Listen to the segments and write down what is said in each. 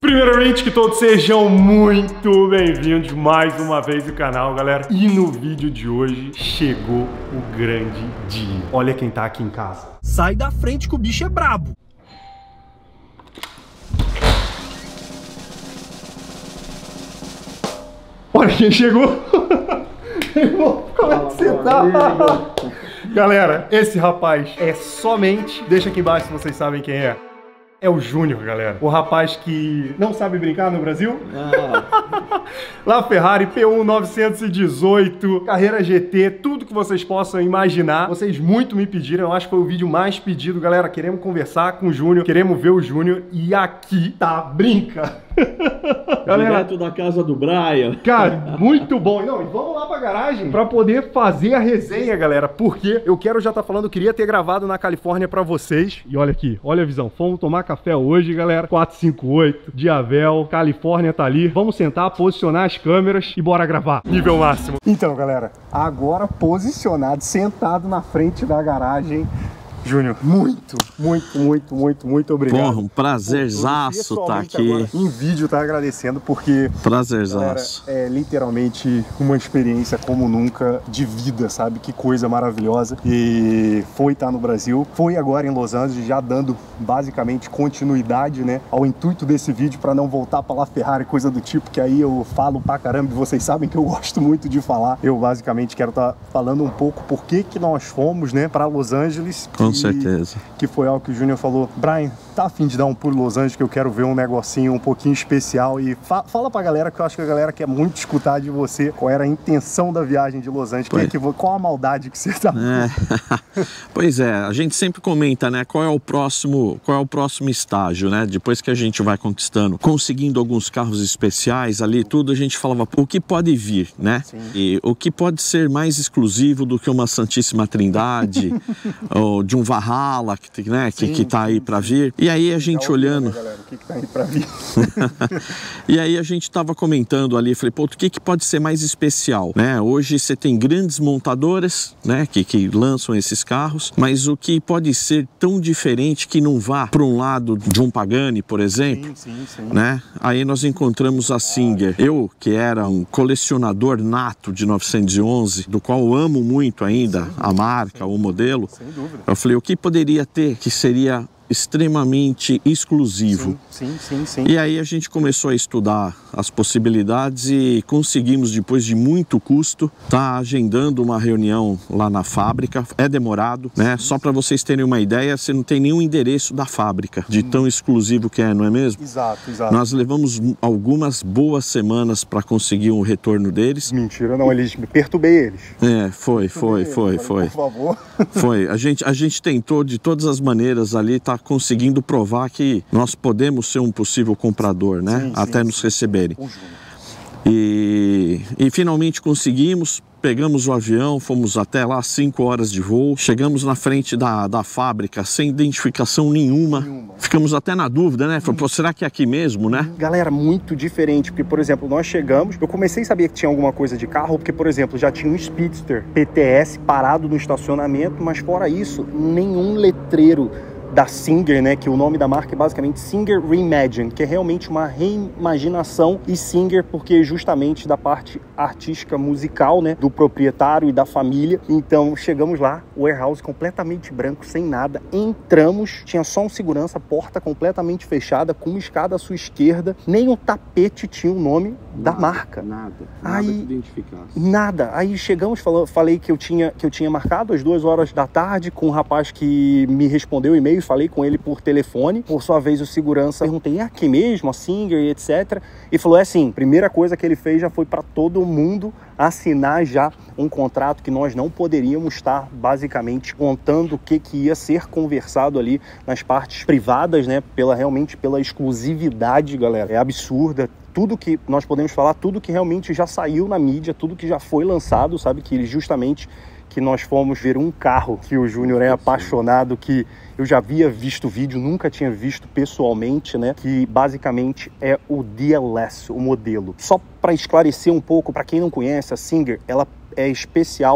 Primeiramente, que todos sejam muito bem-vindos mais uma vez ao canal, galera. E no vídeo de hoje chegou o grande dia. Olha quem tá aqui em casa. Sai da frente que o bicho é brabo. Olha quem chegou. Como é que você tá? Galera, esse rapaz é somente... Deixa aqui embaixo se vocês sabem quem é. É o Júnior, galera. O rapaz que não sabe brincar no Brasil. Lá Ferrari, P1 918, carreira GT, tudo que vocês possam imaginar. Vocês muito me pediram, eu acho que foi o vídeo mais pedido. Galera, queremos conversar com o Júnior, queremos ver o Júnior. E aqui tá, brinca. Galera, direto da casa do Brian. Cara, muito bom. Não, e vamos lá pra garagem pra poder fazer a resenha, galera. Porque eu quero já tá falando, eu queria ter gravado na Califórnia pra vocês. E olha aqui, olha a visão. Fomos tomar café hoje, galera. 458, Diavel, Califórnia tá ali. Vamos sentar, posicionar as câmeras e bora gravar. Nível máximo. Então, galera, agora posicionado, sentado na frente da garagem. Júnior, muito obrigado. Porra, um prazerzaço tá aqui. Agora, em vídeo tá agradecendo, porque prazerzaço. Galera, é literalmente uma experiência como nunca de vida, sabe? Que coisa maravilhosa. E foi estar no Brasil, foi agora em Los Angeles, já dando basicamente continuidade, né, ao intuito desse vídeo, para não voltar para lá Ferrari, coisa do tipo, que aí eu falo pra caramba, e vocês sabem que eu gosto muito de falar. Eu basicamente quero estar falando um pouco por que nós fomos, né, para Los Angeles. Com certeza. Que foi algo que o Júnior falou. Brian, tá a fim de dar um pulo em Los Angeles, que eu quero ver um negocinho um pouquinho especial. E fala pra galera, que eu acho que a galera quer muito escutar de você qual era a intenção da viagem de Los Angeles. Qual a maldade que você tá... Pois é, a gente sempre comenta, né, qual é o próximo estágio, né? Depois que a gente vai conquistando, conseguindo alguns carros especiais ali, tudo, a gente falava, o que pode vir, né? Sim. E o que pode ser mais exclusivo do que uma Santíssima Trindade, ou de um Valhalla, né, que tá aí para vir. E aí a gente olhando... Galera, o que tá aí pra vir? E aí a gente tava comentando ali, falei, pô, o que pode ser mais especial, né? Hoje você tem grandes montadoras, né, que lançam esses carros, mas o que pode ser tão diferente que não vá para um lado de um Pagani, por exemplo, sim. Né? Aí nós encontramos a Singer. Eu, que era um colecionador nato de 911, do qual eu amo muito ainda a marca, o modelo, sem dúvida. Eu falei, o que poderia ter que seria extremamente exclusivo? Sim. E aí a gente começou a estudar as possibilidades e conseguimos, depois de muito custo, tá agendando uma reunião lá na fábrica. É demorado, né? Só para vocês terem uma ideia, você não tem nenhum endereço da fábrica, de tão exclusivo que é, não é mesmo? Exato. Nós levamos algumas boas semanas para conseguir um retorno deles. Mentira, não, perturbei eles. Foi. Por favor. Foi, a gente tentou de todas as maneiras ali, tá conseguindo provar que nós podemos ser um possível comprador, né? Até nos receberem. E finalmente conseguimos, pegamos o avião, fomos até lá 5 horas de voo, chegamos na frente da fábrica sem identificação nenhuma. Ficamos até na dúvida, né? Falei, pô, será que é aqui mesmo, né? Galera, muito diferente, porque, por exemplo, nós chegamos, eu comecei a saber que tinha alguma coisa de carro, porque, por exemplo, já tinha um Speedster PTS parado no estacionamento, mas fora isso, nenhum letreiro da Singer, né, que o nome da marca é basicamente Singer Reimagine, que é realmente uma reimaginação, e Singer porque justamente da parte artística musical, né, do proprietário e da família. Então chegamos lá, warehouse completamente branco, sem nada, entramos, tinha só um segurança, porta completamente fechada, com uma escada à sua esquerda, nem o tapete tinha o nome da marca. Nada aí, que identificasse. Nada. Aí chegamos, falei que eu tinha marcado às 2 horas da tarde com um rapaz que me respondeu o e-mail, falei com ele por telefone. Por sua vez, o segurança, perguntei, é aqui mesmo, a Singer e etc. E falou, assim, primeira coisa que ele fez já foi para todo mundo assinar já um contrato que nós não poderíamos estar basicamente contando o que ia ser conversado ali nas partes privadas, né? Realmente pela exclusividade, galera. É absurda. Tudo que nós podemos falar, tudo que realmente já saiu na mídia, tudo que já foi lançado, sabe? Que justamente que nós fomos ver um carro que o Júnior é apaixonado, que eu já havia visto vídeo, nunca tinha visto pessoalmente, né? Que basicamente é o DLS, o modelo. Só para esclarecer um pouco, para quem não conhece, a Singer, ela é especial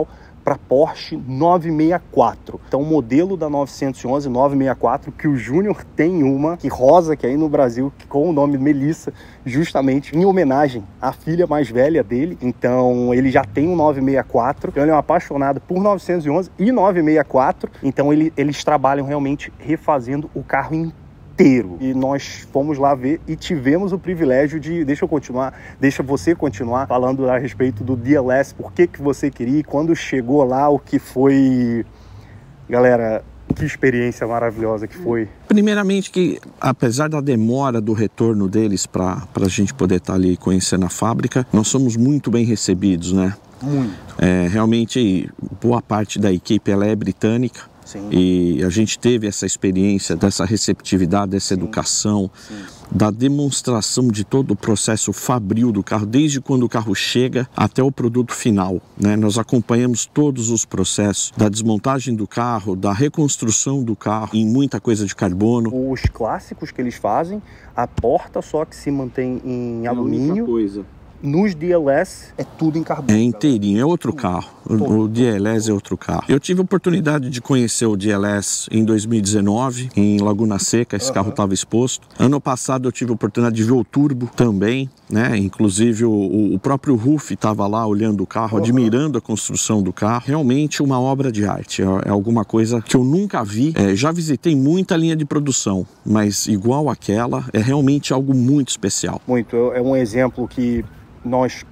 para Porsche 964. Então o modelo da 911 964, que o Júnior tem uma, que rosa, que é aí no Brasil, com o nome Melissa, justamente em homenagem à filha mais velha dele. Então ele já tem um 964, então ele é um apaixonado por 911 e 964. Então eles trabalham realmente refazendo o carro inteiro. E nós fomos lá ver e tivemos o privilégio de... Deixa você continuar falando a respeito do DLS, por que você queria, e quando chegou lá, o que foi... Galera, que experiência maravilhosa que foi. Primeiramente que, apesar da demora do retorno deles para a gente poder estar ali conhecendo a fábrica, nós somos muito bem recebidos, né? Muito. Realmente, boa parte da equipe ela é britânica. Sim. E a gente teve essa experiência, dessa receptividade, dessa educação, da demonstração de todo o processo fabril do carro, desde quando o carro chega até o produto final, né? Nós acompanhamos todos os processos da desmontagem do carro, da reconstrução do carro, em muita coisa de carbono. Os clássicos que eles fazem, a porta só que se mantém em alumínio. Coisa. Nos DLS é tudo em carbono. É inteirinho, é outro carro. O DLS é outro carro. Eu tive a oportunidade de conhecer o DLS em 2019, em Laguna Seca, esse carro estava exposto. Ano passado eu tive a oportunidade de ver o Turbo também, né? Inclusive o próprio Ruf estava lá olhando o carro, admirando a construção do carro. Realmente uma obra de arte, é alguma coisa que eu nunca vi. Já visitei muita linha de produção, mas igual aquela, é realmente algo muito especial. Muito, é um exemplo que... Nós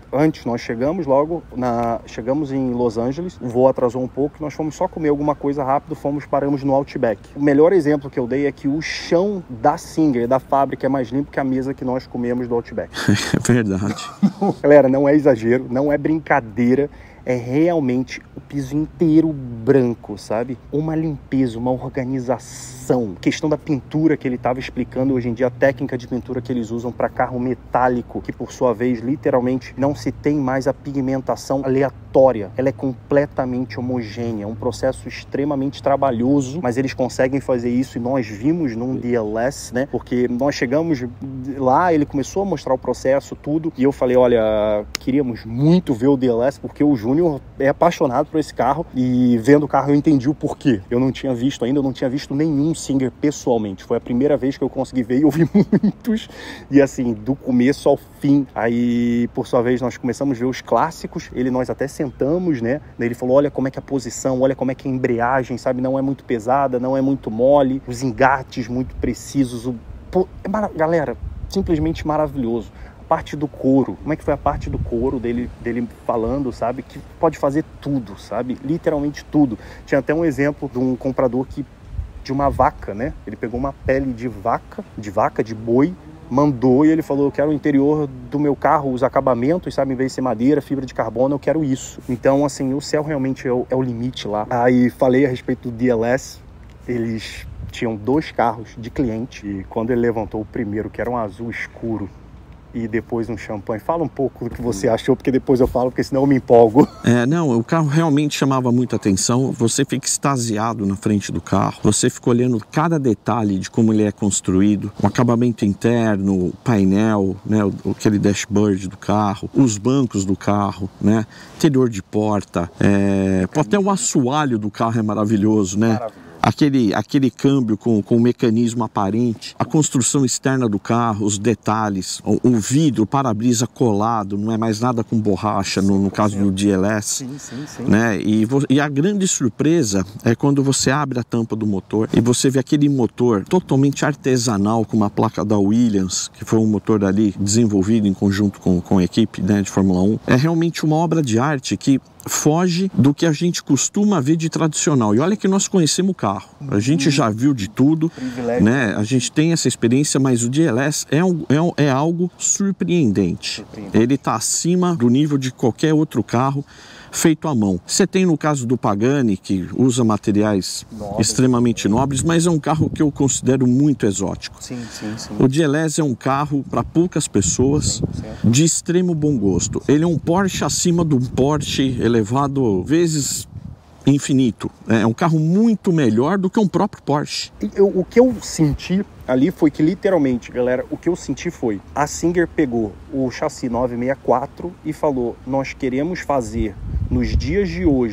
chegamos em Los Angeles, o voo atrasou um pouco, nós fomos só comer alguma coisa rápido, paramos no Outback. O melhor exemplo que eu dei é que o chão da Singer, da fábrica, é mais limpo que a mesa que nós comemos do Outback. É verdade. Galera, não é exagero, não é brincadeira, é realmente o piso inteiro branco, sabe? Uma limpeza, uma organização. Questão da pintura que ele estava explicando hoje em dia, a técnica de pintura que eles usam para carro metálico, que por sua vez, literalmente, não se tem mais a pigmentação aleatória. Ela é completamente homogênea, é um processo extremamente trabalhoso, mas eles conseguem fazer isso e nós vimos num DLS, né? Porque nós chegamos lá, ele começou a mostrar o processo, tudo, e eu falei, olha, queríamos muito ver o DLS, porque o Júnior é apaixonado por esse carro e vendo o carro eu entendi o porquê. Eu não tinha visto ainda, eu não tinha visto nenhum Singer pessoalmente. Foi a primeira vez que eu consegui ver e eu vi muitos. E assim, do começo ao fim. Aí, por sua vez, nós começamos a ver os clássicos. Nós até sentamos, né? Ele falou, olha como é que é a posição, olha como é que é a embreagem, sabe? Não é muito pesada, não é muito mole. Os engates muito precisos. Galera, simplesmente maravilhoso. Parte do couro, como é que foi a parte do couro dele falando, sabe, que pode fazer tudo, sabe, literalmente tudo. Tinha até um exemplo de um comprador de uma vaca, né, ele pegou uma pele de boi, mandou e ele falou, eu quero o interior do meu carro, os acabamentos, sabe, em vez de ser madeira, fibra de carbono, eu quero isso. Então, assim, o céu realmente é o limite lá. Aí falei a respeito do DLS, eles tinham 2 carros de cliente e quando ele levantou o primeiro, que era um azul escuro, e depois um champanhe. Fala um pouco do que você achou, porque depois eu falo, porque senão eu me empolgo. Não, o carro realmente chamava muita atenção. Você fica extasiado na frente do carro. Você fica olhando cada detalhe de como ele é construído. O acabamento interno, o painel, né, aquele dashboard do carro, os bancos do carro, né, interior de porta. Até o assoalho do carro é maravilhoso, né? Maravilhoso. Aquele câmbio com o mecanismo aparente, a construção externa do carro, os detalhes, o vidro, o para-brisa colado, não é mais nada com borracha, no caso do DLS. Sim. Né? E a grande surpresa é quando você abre a tampa do motor e você vê aquele motor totalmente artesanal, com uma placa da Williams, que foi um motor ali desenvolvido em conjunto com a equipe, né, de Fórmula 1. É realmente uma obra de arte que foge do que a gente costuma ver de tradicional. E olha que nós conhecemos o carro. A gente já viu de tudo, né? A gente tem essa experiência, mas o DLS é algo surpreendente. Ele está acima do nível de qualquer outro carro feito à mão. Você tem no caso do Pagani, que usa materiais extremamente nobres, mas é um carro que eu considero muito exótico. Sim. O DLS é um carro para poucas pessoas, de extremo bom gosto. Ele é um Porsche acima de um Porsche elevado vezes infinito. É um carro muito melhor do que um próprio Porsche. O que eu senti ali foi que, literalmente, galera, o que eu senti foi, a Singer pegou o chassi 964 e falou, nós queremos fazer, nos dias de hoje,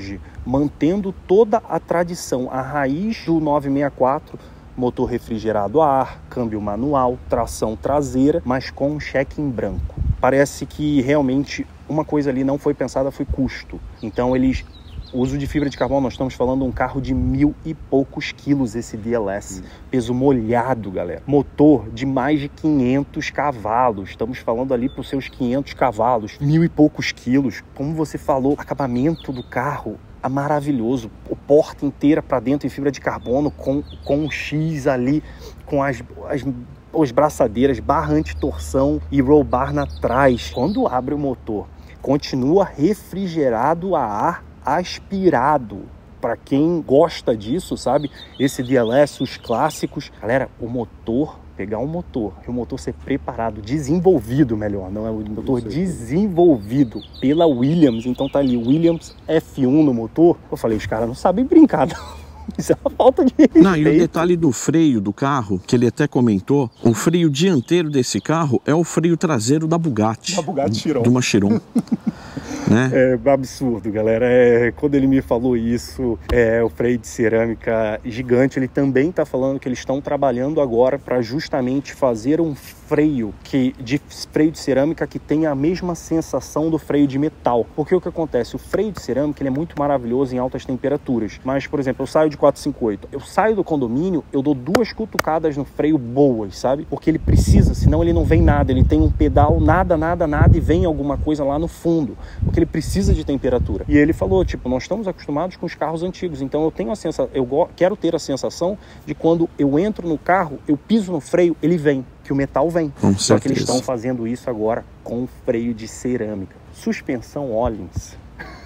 mantendo toda a tradição, a raiz do 964, motor refrigerado a ar, câmbio manual, tração traseira, mas com um cheque em branco. Parece que realmente uma coisa ali não foi pensada, foi custo. Então o uso de fibra de carbono, nós estamos falando de um carro de 1.000 e poucos quilos, esse DLS. Peso molhado, galera. Motor de mais de 500 cavalos. Estamos falando ali para os seus 500 cavalos. 1.000 e poucos quilos. Como você falou, acabamento do carro é maravilhoso. O porta inteira para dentro em fibra de carbono, com um X ali, com as braçadeiras, barra anti-torção e roll bar atrás. Quando abre o motor, continua refrigerado a ar aspirado. Para quem gosta disso, sabe? Esse DLS, os clássicos. Galera, o motor, pegar um motor e o motor ser preparado, desenvolvido melhor, não é o motor desenvolvido pela Williams. Então tá ali, Williams F1 no motor. Eu falei, os caras não sabem brincar, não. Isso é uma falta de respeito. Não, e o detalhe do freio do carro, que ele até comentou, o freio dianteiro desse carro é o freio traseiro da Bugatti. Da Bugatti Chiron. De uma Chiron. Né? É absurdo, galera. Quando ele me falou isso, o freio de cerâmica gigante, ele também está falando que eles estão trabalhando agora para justamente fazer um freio de cerâmica que tenha a mesma sensação do freio de metal. Porque o que acontece? O freio de cerâmica ele é muito maravilhoso em altas temperaturas. Mas, por exemplo, eu saio de 458, eu saio do condomínio, eu dou 2 cutucadas no freio boas, sabe? Porque ele precisa, senão ele não vem nada. Ele tem um pedal, nada, e vem alguma coisa lá no fundo. Porque ele precisa de temperatura. E ele falou, nós estamos acostumados com os carros antigos, então eu tenho a sensação, eu quero ter a sensação de quando eu entro no carro, eu piso no freio, ele vem, que o metal vem. Só que eles estão fazendo isso agora com freio de cerâmica. Suspensão Öhlins.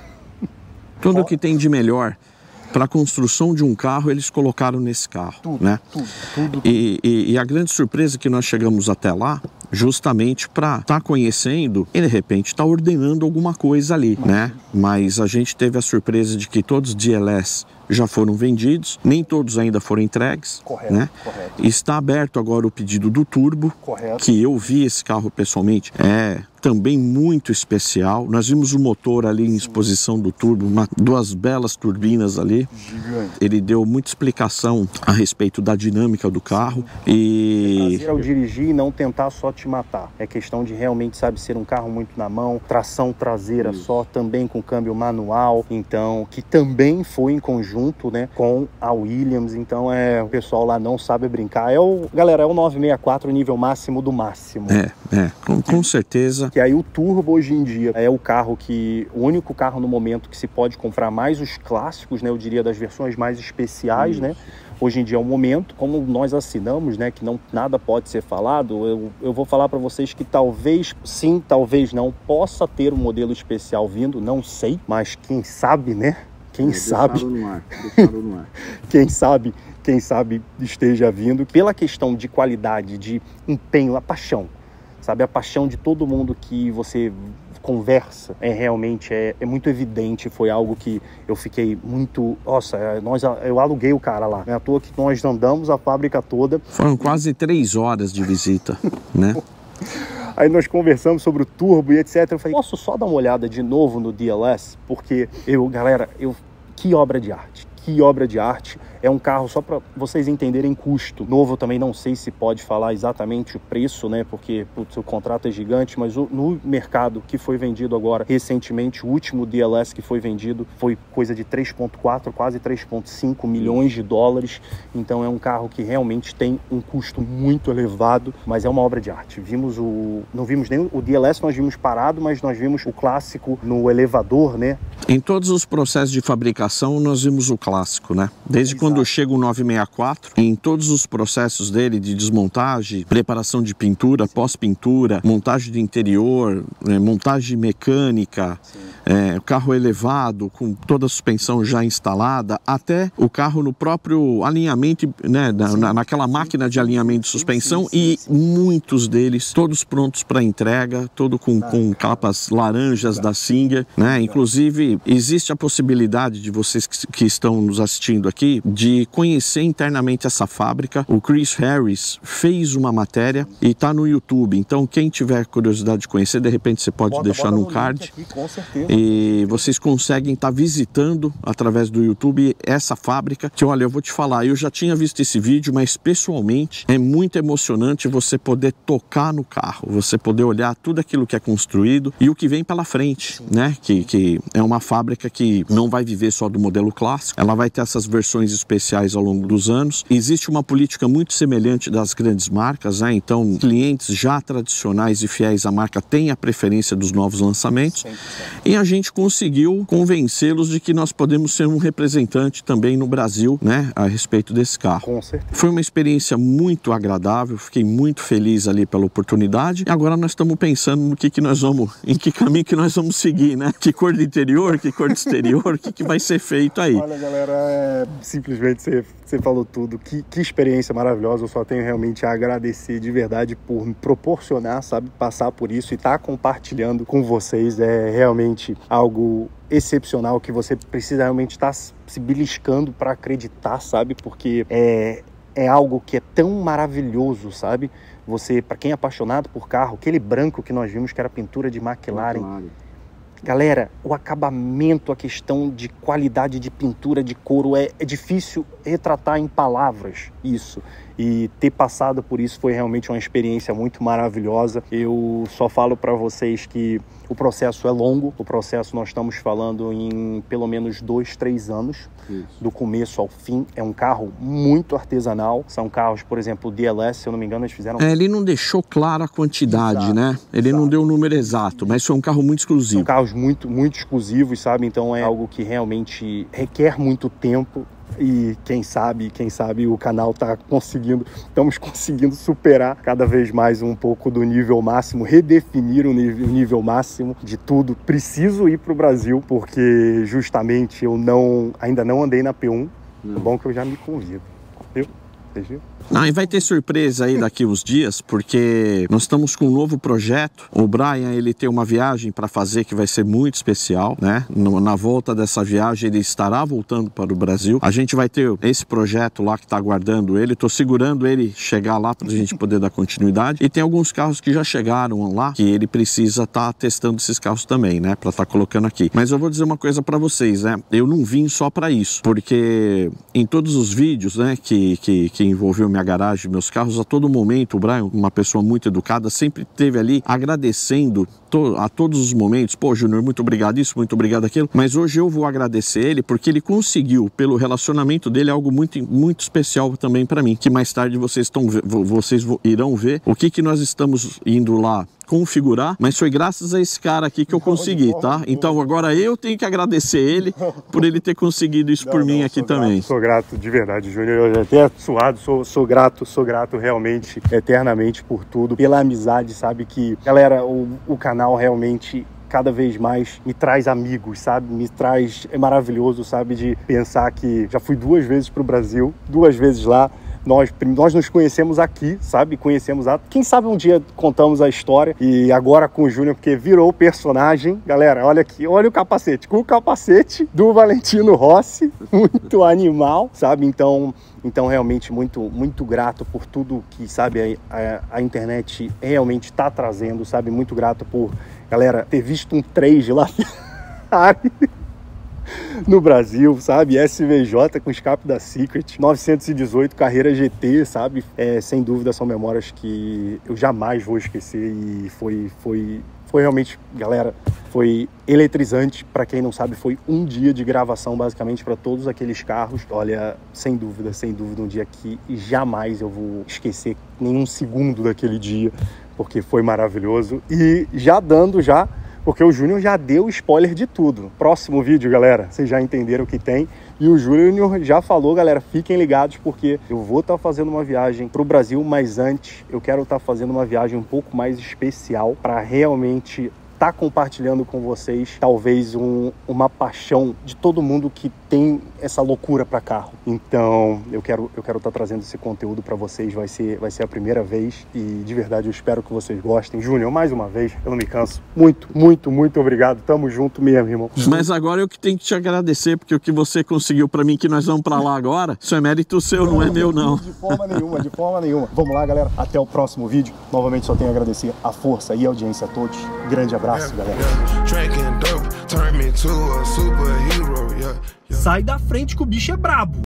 Tudo que tem de melhor para a construção de um carro, eles colocaram nesse carro, né? Tudo. E a grande surpresa que nós chegamos até lá, justamente para estar conhecendo e de repente estar ordenando alguma coisa ali, né? Mas a gente teve a surpresa de que todos os DLS já foram vendidos, nem todos ainda foram entregues, né? Correto. Está aberto agora o pedido do Turbo, que eu vi esse carro pessoalmente, também muito especial. Nós vimos o motor ali em exposição do Turbo, 2 belas turbinas ali. Gigante. Ele deu muita explicação a respeito da dinâmica do carro e... Prazer ao dirigir e não tentar só te matar. É questão de realmente, ser um carro muito na mão, tração traseira só, também com câmbio manual, então, que também foi em conjunto, né, com a Williams. Então, o pessoal lá não sabe brincar. Galera, é o 964 nível máximo do máximo. Com certeza. Que aí o Turbo hoje em dia é o único carro no momento que se pode comprar mais os clássicos, né, eu diria das versões mais especiais, né? Hoje em dia é o momento, como nós assinamos, né, que nada pode ser falado, eu vou falar para vocês que talvez sim, talvez não, possa ter um modelo especial vindo, não sei, mas quem sabe, né? Quem sabe? No ar. Quem sabe esteja vindo. Pela questão de qualidade, de empenho, a paixão, sabe? A paixão de todo mundo que você conversa realmente muito evidente. Foi algo que eu fiquei muito... Nossa, eu aluguei o cara lá. É à toa que nós andamos a fábrica toda. Foram quase 3 horas de visita, né? Aí nós conversamos sobre o Turbo e etc. Eu falei, posso só dar uma olhada de novo no DLS? Porque que obra de arte. Que obra de arte. É um carro, só para vocês entenderem, custo. Novo eu também não sei se pode falar exatamente o preço, né? Porque o contrato é gigante, mas no mercado que foi vendido agora, recentemente, o último DLS que foi vendido foi coisa de 3,4, quase 3,5 milhões de dólares. Então é um carro que realmente tem um custo muito elevado, mas é uma obra de arte. Não vimos nem o DLS, nós vimos parado, mas nós vimos o clássico no elevador, né? Em todos os processos de fabricação, nós vimos o clássico, né? Desde quando chega o 964, em todos os processos dele de desmontagem, preparação de pintura, pós-pintura, montagem de interior, montagem mecânica, o carro elevado, com toda a suspensão já instalada, até o carro no próprio alinhamento, né, naquela máquina de alinhamento de suspensão, e muitos deles todos prontos para entrega, todo com capas laranjas da Singer, né? Inclusive, existe a possibilidade de vocês que estão nos assistindo aqui, de conhecer internamente essa fábrica. O Chris Harris fez uma matéria e está no YouTube. Então, quem tiver curiosidade de conhecer, de repente você pode deixar no card. Aqui, com certeza. e vocês conseguem estar visitando através do YouTube essa fábrica, que olha, eu vou te falar, eu já tinha visto esse vídeo, mas pessoalmente é muito emocionante você poder tocar no carro, você poder olhar tudo aquilo que é construído e o que vem pela frente, né? Que é uma fábrica que não vai viver só do modelo clássico, ela vai ter essas versões especiais ao longo dos anos. Existe uma política muito semelhante das grandes marcas, né? Então, clientes já tradicionais e fiéis à marca têm a preferência dos novos lançamentos. 100%. E a gente conseguiu convencê-los de que nós podemos ser um representante também no Brasil, né? A respeito desse carro. Com certeza. Foi uma experiência muito agradável, fiquei muito feliz ali pela oportunidade. E agora nós estamos pensando no que nós vamos, em que caminho que nós vamos seguir, né? Que cor do interior, que cor do exterior, o que vai ser feito aí. Olha, galera, simplesmente você falou tudo. Que experiência maravilhosa. Eu só tenho realmente a agradecer de verdade por me proporcionar, sabe, passar por isso e estar compartilhando com vocês. É realmente algo excepcional que você precisa realmente estar se beliscando para acreditar, sabe? Porque é algo que é tão maravilhoso, sabe? Você, para quem é apaixonado por carro, aquele branco que nós vimos que era pintura de McLaren. Galera, o acabamento, a questão de qualidade de pintura, de couro, é difícil retratar em palavras isso. E ter passado por isso foi realmente uma experiência muito maravilhosa. Eu só falo para vocês que o processo é longo. O processo nós estamos falando em pelo menos 2, 3 anos. Isso. Do começo ao fim. É um carro muito artesanal. São carros, por exemplo, o DLS, se eu não me engano, eles fizeram... ele não deixou clara a quantidade, exato, né? Ele não deu o número exato, mas foi um carro muito exclusivo. São carros muito, muito exclusivos, sabe? Então é algo que realmente requer muito tempo. E quem sabe o canal estamos conseguindo superar cada vez mais um pouco do nível máximo, redefinir o nível máximo de tudo. Preciso ir para o Brasil, porque justamente eu ainda não andei na P1, é bom que eu já me convido, viu? Vocês viram? Não, e vai ter surpresa aí daqui uns dias, porque nós estamos com um novo projeto. O Brian, ele tem uma viagem para fazer que vai ser muito especial, né? Na volta dessa viagem, ele estará voltando para o Brasil. A gente vai ter esse projeto lá que está aguardando ele. Estou segurando ele chegar lá para a gente poder dar continuidade. E tem alguns carros que já chegaram lá, que ele precisa estar testando esses carros também, né? Para estar colocando aqui. Mas eu vou dizer uma coisa para vocês, né? Eu não vim só para isso, porque em todos os vídeos, né, que envolveu minha garagem, meus carros, a todo momento, o Brian, uma pessoa muito educada, sempre esteve ali agradecendo a todos os momentos. Pô, Júnior, muito obrigado isso, muito obrigado aquilo. Mas hoje eu vou agradecer ele porque ele conseguiu, pelo relacionamento dele, algo muito, muito especial também para mim, que mais tarde vocês irão ver o que nós estamos indo lá configurar, mas foi graças a esse cara aqui que eu consegui, tá? Então agora eu tenho que agradecer ele por ele ter conseguido isso por mim aqui também. Sou grato de verdade, Júnior. Eu já até suado, sou grato realmente, eternamente por tudo, pela amizade, sabe? Que, galera, o canal realmente cada vez mais me traz amigos, sabe? É maravilhoso, sabe? De pensar que já fui 2 vezes pro Brasil, 2 vezes lá. Nós nos conhecemos aqui, sabe? Quem sabe um dia contamos a história. E agora com o Júnior, porque virou o personagem. Galera, olha aqui, olha o capacete. Com o capacete do Valentino Rossi. Muito animal, sabe? Então realmente muito, muito grato por tudo que, sabe, a internet realmente está trazendo, sabe? Muito grato por, galera, ter visto um 3 de lá no Brasil, sabe? SVJ com escape da Secret, 918 Carreira GT, sabe? Sem dúvida são memórias que eu jamais vou esquecer e foi realmente, galera, foi eletrizante. Para quem não sabe, foi um dia de gravação basicamente para todos aqueles carros. Olha, sem dúvida, um dia que jamais eu vou esquecer nenhum segundo daquele dia, porque foi maravilhoso. E porque o Júnior já deu spoiler de tudo. Próximo vídeo, galera, vocês já entenderam o que tem. E o Júnior já falou, galera, fiquem ligados, porque eu vou estar fazendo uma viagem para o Brasil, mas antes eu quero estar fazendo uma viagem um pouco mais especial para realmente estar compartilhando com vocês, talvez uma paixão de todo mundo que tem essa loucura para carro. Então eu quero estar trazendo esse conteúdo para vocês, vai ser a primeira vez e de verdade eu espero que vocês gostem. Júnior, mais uma vez, eu não me canso. Muito, muito, muito obrigado. Tamo junto mesmo, irmão. Mas agora eu que tenho que te agradecer, porque o que você conseguiu para mim, que nós vamos para lá agora, isso é mérito seu, não é meu não. De forma nenhuma. Vamos lá, galera. Até o próximo vídeo. Novamente só tenho a agradecer a força e a audiência a todos. Grande abraço, galera. Sai da frente que o bicho é brabo.